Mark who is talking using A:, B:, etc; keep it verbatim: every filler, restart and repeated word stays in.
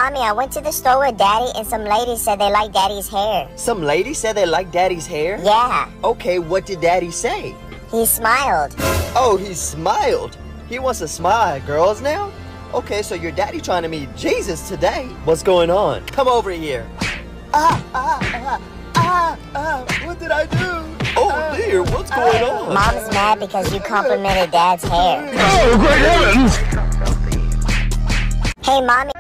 A: Mommy, I went to the store with Daddy and some ladies said they like Daddy's hair.
B: Some ladies said they like Daddy's hair?
A: Yeah.
B: Okay, what did Daddy say?
A: He smiled.
B: Oh, he smiled. He wants to smile at girls now? Okay, so your daddy trying to meet Jesus today. What's going on? Come over here. Ah, ah, ah, ah, ah, what did I do? Oh dear, what's going on?
A: Mom's mad because you complimented Dad's hair.
C: Oh, great heavens!
A: Hey, Mommy.